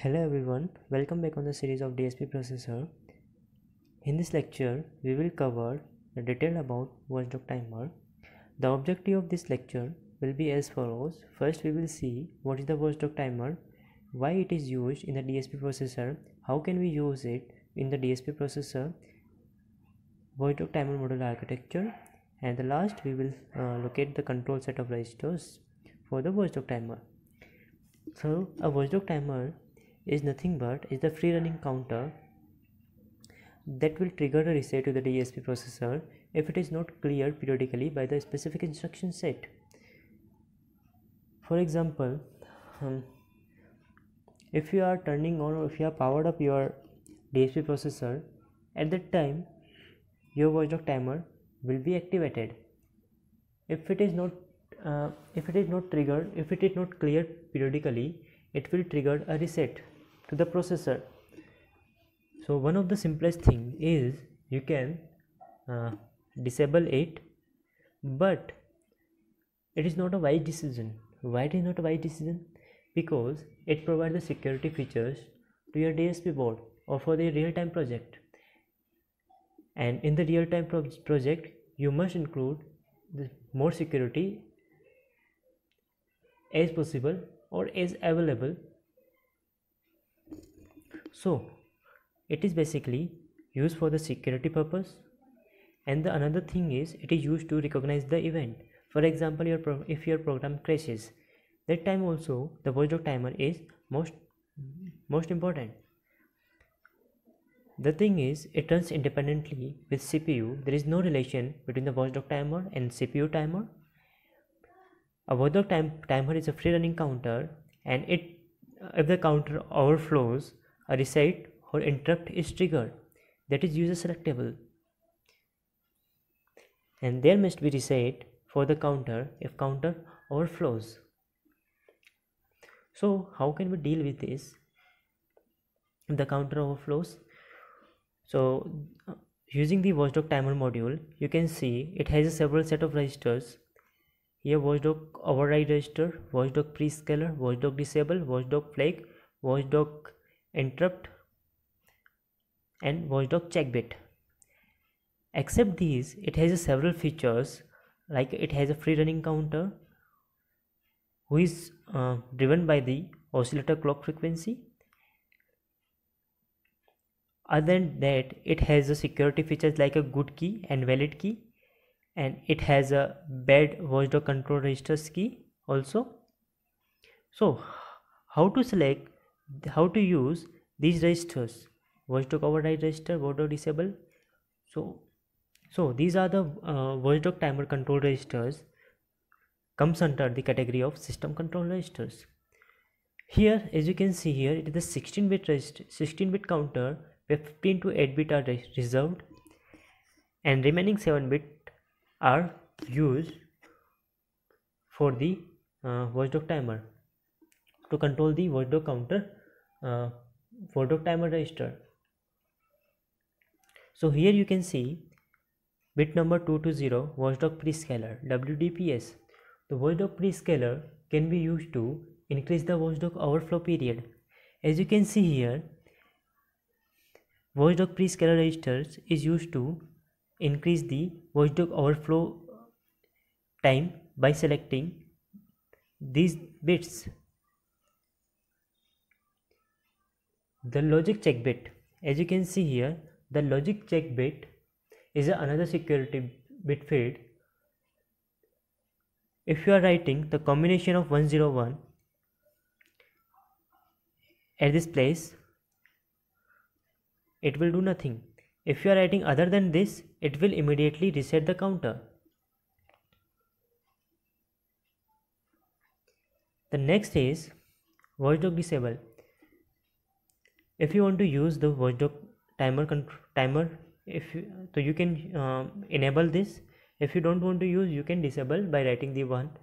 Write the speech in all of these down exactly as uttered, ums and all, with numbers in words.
Hello everyone, welcome back on the series of D S P processor. In this lecture, we will cover the detail about watchdog timer. The objective of this lecture will be as follows. First, we will see what is the watchdog timer, why it is used in the D S P processor, how can we use it in the D S P processor, watchdog timer module architecture, and the last we will uh, look at the control set of registers for the watchdog timer. So, a watchdog timer is nothing but is the free running counter that will trigger a reset to the D S P processor if it is not cleared periodically by the specific instruction set. For example, um, if you are turning on or if you have powered up your D S P processor, at that time your watchdog timer will be activated. If it is not uh, if it is not triggered, if it is not cleared periodically, it will trigger a reset to the processor. So one of the simplest thing is you can uh, disable it, but it is not a wise decision. Why it is not a wise decision? Because it provides the security features to your D S P board or for the real-time project, and in the real-time pro project you must include the more security as possible or as available. So it is basically used for the security purpose, and the another thing is it is used to recognize the event. For example, your pro if your program crashes, that time also the watchdog timer is most most important. The thing is, it runs independently with C P U. There is no relation between the watchdog timer and C P U timer. A watchdog time timer is a free running counter, and it if the counter overflows, a reset or interrupt is triggered. That is user selectable, and there must be reset for the counter if counter overflows. So how can we deal with this if the counter overflows? So uh, using the watchdog timer module, you can see it has a several set of registers. Here watchdog override register, watchdog prescaler, watchdog disable, watchdog flag, watchdog interrupt, and watchdog check bit. Except these, it has several features, like it has a free running counter who is uh, driven by the oscillator clock frequency. Other than that, it has a security features like a good key and valid key, and it has a bad watchdog control registers key also. So how to select, how to use these registers: watchdog override register, watchdog disable. So so these are the uh, watchdog timer control registers comes under the category of system control registers. Here, as you can see here, it is the sixteen bit register, sixteen bit counter where fifteen to eight bit are reserved, and remaining seven bit are used for the uh, watchdog timer to control the watchdog counter uh, watchdog timer register. So here you can see bit number two to zero, watchdog prescaler, W D P S. The watchdog prescaler can be used to increase the watchdog overflow period. As you can see here, watchdog prescaler registers is used to increase the watchdog overflow time by selecting these bits. The logic check bit, as you can see here, the logic check bit is another security bit field. If you are writing the combination of one zero one at this place, it will do nothing. If you are writing other than this, it will immediately reset the counter. The next is watchdog disable. If you want to use the watchdog timer timer, if you, so you can uh, enable this. If you don't want to use, you can disable by writing the one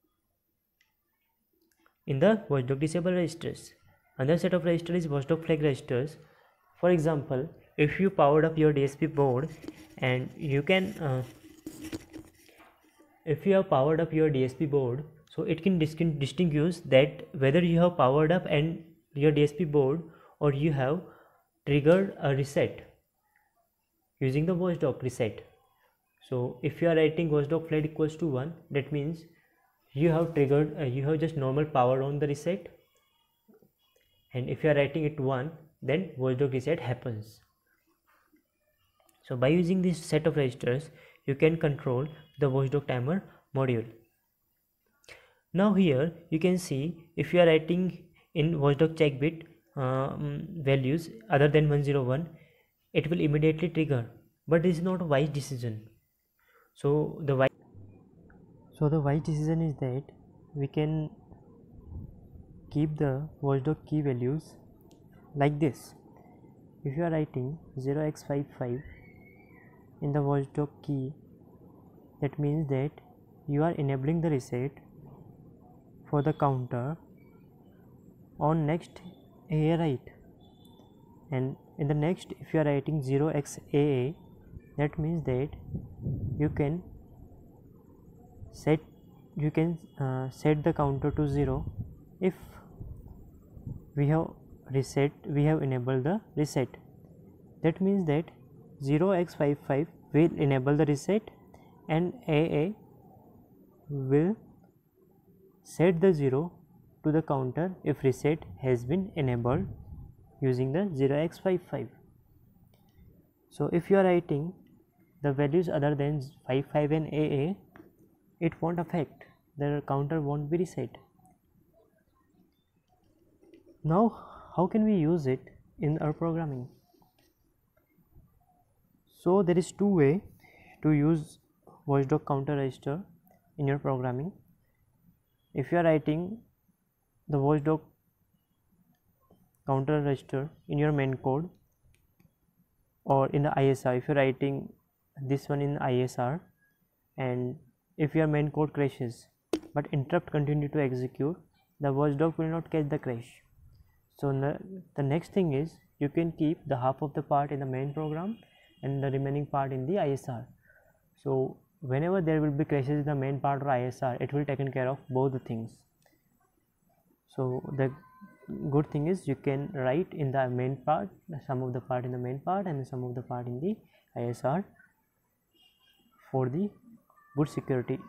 in the watchdog disable registers. Another set of registers is watchdog flag registers. For example, if you powered up your D S P board, and you can uh, if you have powered up your D S P board, so it can distinguish that whether you have powered up and your D S P board, or you have triggered a reset using the watchdog reset. So if you are writing watchdog flat equals to one, that means you have triggered uh, you have just normal power on the reset, and if you are writing it one, then watchdog reset happens. So by using this set of registers, you can control the watchdog timer module. Now here you can see if you are writing in watchdog check bit um, values other than one zero one, it will immediately trigger, but this is not a wise decision. So the wise so the wise decision is that we can keep the watchdog key values like this. If you are writing zero x five five in the watchdog key, that means that you are enabling the reset for the counter on next A A write, and in the next if you are writing zero x A A, that means that you can set you can uh, set the counter to zero if we have reset we have enabled the reset. That means that zero x five five will enable the reset, and A A will set the zero to the counter if reset has been enabled using the zero x five five. So if you are writing the values other than five five and A A, it won't affect, the counter won't be reset. Now how can we use it in our programming? So there is two way to use watchdog counter register in your programming. If you are writing the watchdog counter register in your main code or in the I S R, if you are writing this one in I S R, and if your main code crashes but interrupt continue to execute, the watchdog will not catch the crash. So the next thing is you can keep the half of the part in the main program and the remaining part in the I S R. So whenever there will be crashes in the main part or I S R, it will taken care of both the things. So the good thing is you can write in the main part some of the part in the main part and some of the part in the I S R for the good security.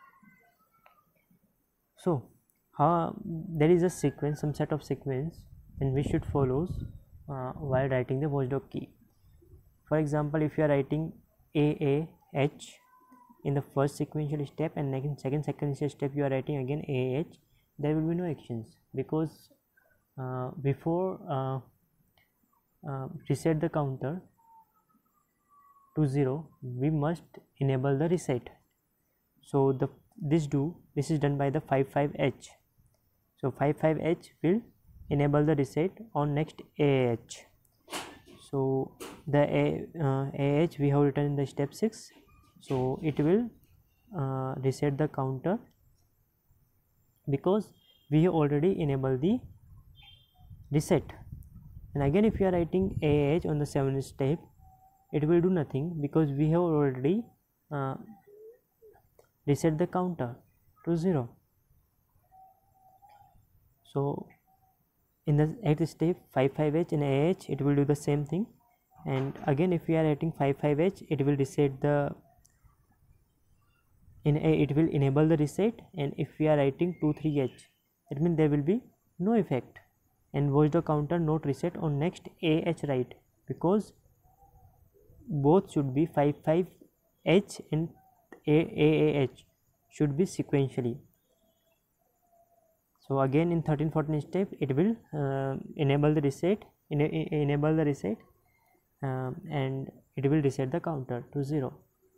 So uh, there is a sequence, some set of sequence, and we should follow uh, while writing the watchdog key. For example, if you are writing A A H in the first sequential step and next second sequential step you are writing again A A H, there will be no actions, because uh, before uh, uh, reset the counter to zero, we must enable the reset. So the this do this is done by the five five H. So five five H will enable the reset on next A A H. So the A, uh, A A H we have written in the step six, so it will uh, reset the counter because we have already enabled the reset. And again if you are writing A A H on the seventh step, it will do nothing because we have already uh, reset the counter to zero. So in the eighth step five five H and A A H, it will do the same thing, and again if we are writing five five H, it will reset the in a it will enable the reset, and if we are writing two three H, that means there will be no effect and watchdog counter not reset on next A H write, because both should be five five H and A A H should be sequentially. So again in thirteen fourteen step it will uh, enable the reset ena enable the reset um, and it will reset the counter to zero.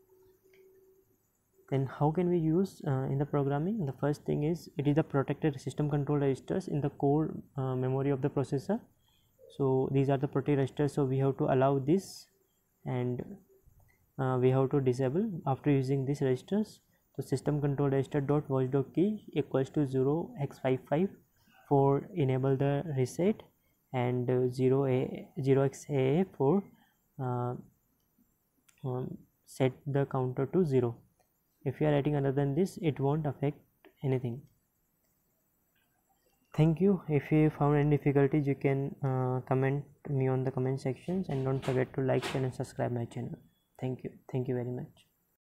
Then how can we use uh, in the programming? The first thing is it is the protected system control registers in the core uh, memory of the processor. So these are the protected registers, so we have to allow this and uh, we have to disable after using these registers. So system control register dot watchdog key equals to zero x five five for enable the reset, and uh, zero a zero x A for uh, um, set the counter to zero. If you are writing other than this, it won't affect anything. Thank you. If you found any difficulties, you can uh, comment me on the comment sections, and don't forget to like, share and subscribe my channel. Thank you. Thank you very much.